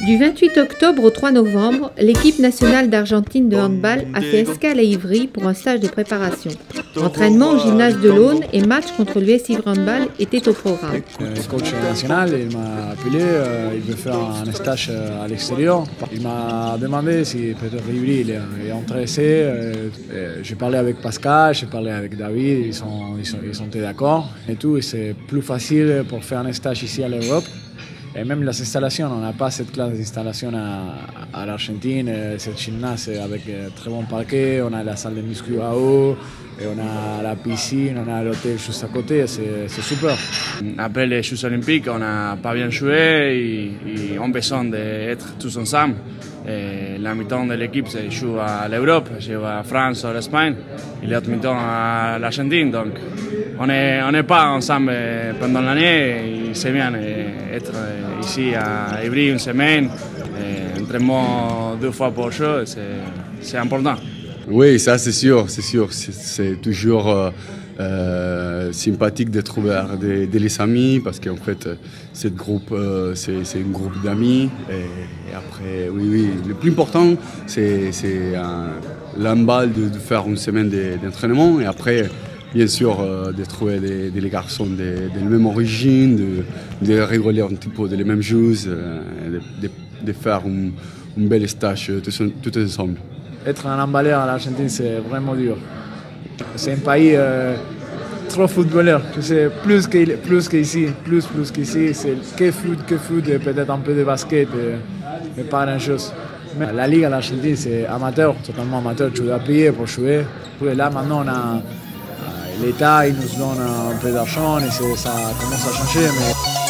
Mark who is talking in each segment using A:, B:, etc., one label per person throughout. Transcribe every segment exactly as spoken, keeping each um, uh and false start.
A: Du vingt-huit octobre au trois novembre, l'équipe nationale d'Argentine de handball a fait escale à Ivry pour un stage de préparation. Entraînement au gymnase de l'Aune et match contre l'U S Ivry Handball étaient au programme.
B: Le coach national il m'a appelé, euh, il veut faire un stage à l'extérieur. Il m'a demandé si peut-être Ivry il est intéressé. Euh, j'ai parlé avec Pascal, j'ai parlé avec David, ils sont, ils sont, ils sont d'accord et tout. Et c'est plus facile pour faire un stage ici à l'Europe. Et même les installations, on n'a pas cette classe d'installation à, à l'Argentine. Cette gymnase avec très bon parquet, on a la salle de muscu à haut, et on a la piscine, on a l'hôtel juste à côté, c'est super.
C: Après les Jeux Olympiques, on n'a pas bien joué et, et on a besoin d'être tous ensemble. Et la mi-temps de l'équipe joue à l'Europe, joue à France ou à l'Espagne, et l'autre mi-temps à l'Argentine. Donc on n'est on est pas ensemble pendant l'année et c'est bien être ici à Ivry une semaine, entraînement deux fois par jour, c'est important.
D: Oui, ça c'est sûr, c'est sûr. C'est toujours euh, euh, sympathique de trouver des, des amis parce qu'en fait, ce groupe, euh, c'est un groupe d'amis. Et, et après, oui, oui, le plus important, c'est l'emballe de, de faire une semaine d'entraînement et après, bien sûr, euh, de trouver des, des garçons de, de la même origine, de, de rigoler un petit peu de les mêmes choses, euh, de, de, de faire un, un bel stage tous, tous ensemble.
B: Être un emballeur à l'Argentine, c'est vraiment dur. C'est un pays euh, trop footballeur, tu sais, plus qu'ici, plus qu'ici, plus, plus qu'ici, c'est que foot, que foot, et peut-être un peu de basket, et, mais pas grand-chose. Mais la Ligue à l'Argentine, c'est amateur, totalement amateur, tu dois payer pour jouer. Et là, maintenant, on a l'État, il nous donne un peu d'argent et ça commence à changer. Mais...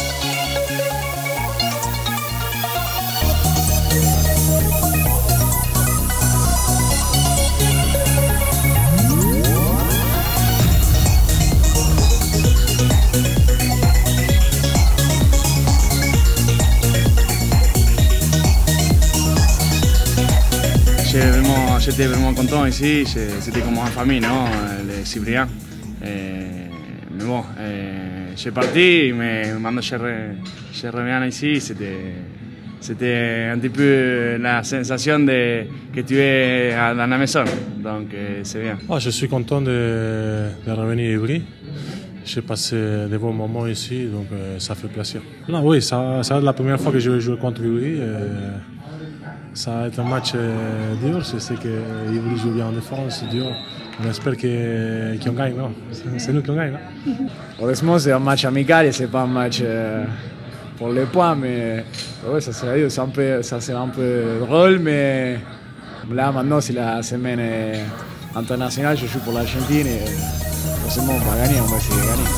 C: J'étais vraiment content ici, c'était comme une famille, non, les Cypriens. Mais bon, je suis parti, mais maintenant je, re, je reviens ici, c'était un petit peu la sensation de, que tu es dans la maison, donc c'est bien.
E: Oh, je suis content de, de revenir à Ivry. J'ai passé des bons moments ici, donc euh, ça fait plaisir. Non, oui, ça, ça va être la première fois que je vais jouer contre Ivry. Euh, Ça va être un match euh, dur, je sais qu'Ivry joue bien en défense, c'est dur. On espère qu'on qu gagne, non? C'est nous qui gagne, non?
B: Heureusement, c'est un match amical et c'est pas un match euh, pour les points, mais ouais, ça serait dur, un peu, ça serait un peu drôle, mais là maintenant c'est la semaine internationale, je joue pour l'Argentine et forcément on va gagner, on va essayer de gagner.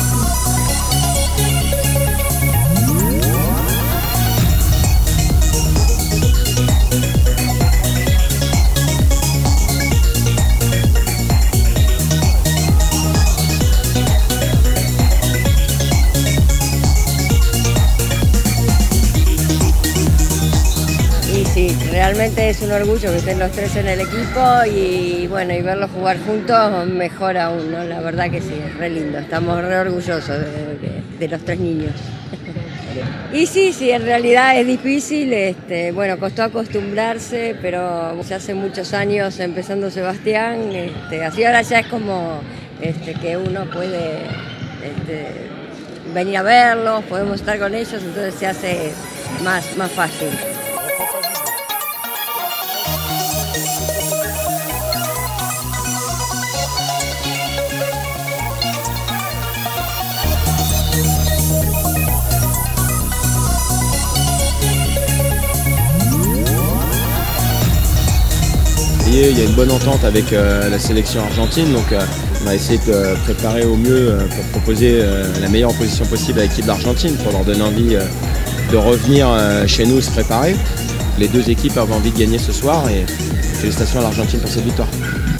F: Sí, realmente es un orgullo que estén los tres en el equipo y bueno, y verlos jugar juntos mejor aún, ¿no? La verdad que sí, es re lindo, estamos re orgullosos de, de, de los tres niños. Y sí, sí, en realidad es difícil, este, bueno, costó acostumbrarse, pero ya hace muchos años empezando Sebastián, este, así ahora ya es como este, que uno puede este, venir a verlos, podemos estar con ellos, entonces se hace más, más fácil.
G: Il y a une bonne entente avec euh, la sélection argentine, donc euh, on va essayer de euh, préparer au mieux euh, pour proposer euh, la meilleure opposition possible à l'équipe d'Argentine pour leur donner envie euh, de revenir euh, chez nous se préparer. Les deux équipes avaient envie de gagner ce soir et félicitations à l'Argentine pour cette victoire.